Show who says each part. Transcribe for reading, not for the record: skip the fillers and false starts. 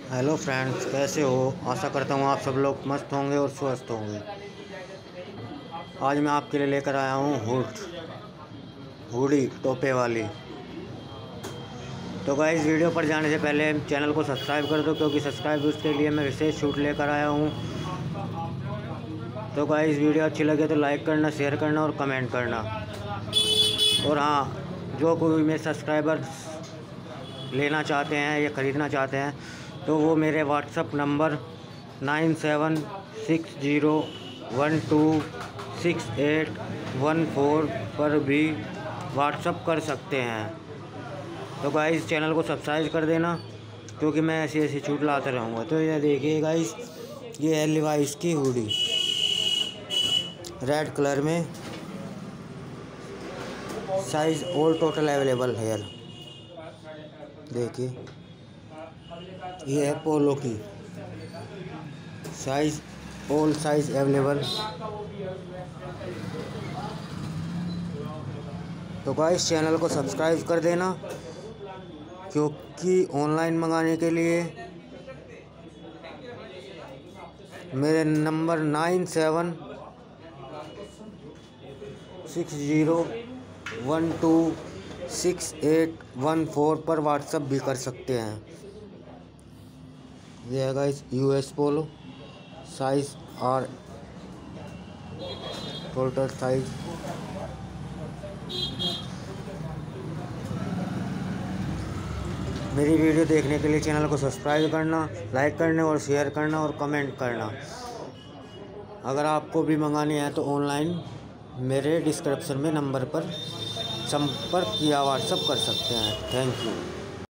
Speaker 1: Hello friends, कैसे हो। आशा करता हूँ आप सब लोग मस्त होंगे और स्वस्थ होंगे। आज मैं आपके लिए लेकर आया हूँ हुडी टोपे वाली। तो गाइस, वीडियो पर जाने से पहले चैनल को सब्सक्राइब कर दो, क्योंकि सब्सक्राइब उसके लिए मैं विशेष छूट लेकर आया हूँ। तो गाइस, वीडियो अच्छी लगे तो लाइक करना, शेयर करना और कमेंट करना। और हाँ, जो कोई मेरे सब्सक्राइबर्स लेना चाहते हैं या ख़रीदना चाहते हैं तो वो मेरे व्हाट्सअप नंबर 9760126814 पर भी व्हाट्सअप कर सकते हैं। तो गाइस, चैनल को सब्सक्राइब कर देना, क्योंकि मैं ऐसी ऐसी छूट लाता रहूँगा। तो ये देखिए गाइस, ये है लिवाइस की हुडी रेड कलर में। साइज़ ऑल टोटल अवेलेबल है। देखिए, ये है पोलो की। Size all size available. तो गाइस, चैनल को सब्सक्राइब कर देना, क्योंकि ऑनलाइन मंगाने के लिए मेरे नंबर 9760126814 पर व्हाट्सअप भी कर सकते हैं। ये है गाइस यूएस पोलो। साइज़ और टोटल साइज़। मेरी वीडियो देखने के लिए चैनल को सब्सक्राइब करना, लाइक करना और शेयर करना और कमेंट करना। अगर आपको भी मंगानी है तो ऑनलाइन मेरे डिस्क्रिप्शन में नंबर पर संपर्क या व्हाट्सएप कर सकते हैं। Thank you.